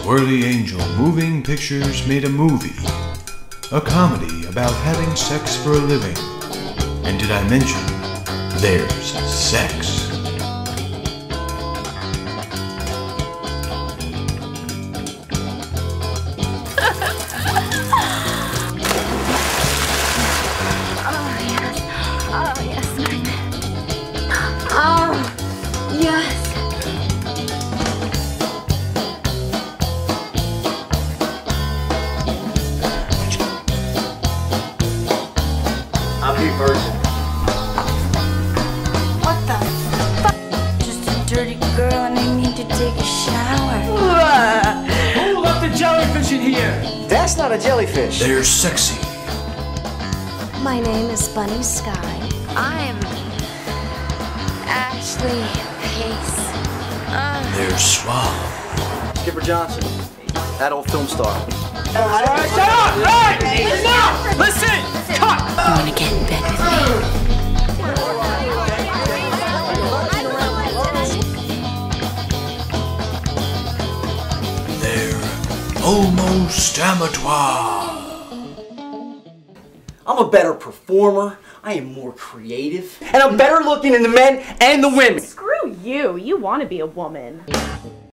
Swirly Angel Moving Pictures made a movie, a comedy about having sex for a living. And did I mention, there's sex? Happy virgin. What the fuck? Just a dirty girl and I need to take a shower. Who left the jellyfish in here? That's not a jellyfish. They're sexy. My name is Bunny Sky. I'm Ashley Pace. They're suave. Skipper Johnson, that old film star. Alright, shut up! Hey! Enough! Listen! Cut! You wanna get in bed with me? They're almost amateur. I'm a better performer, I am more creative, and I'm better looking than the men and the women. Screw you. You want to be a woman.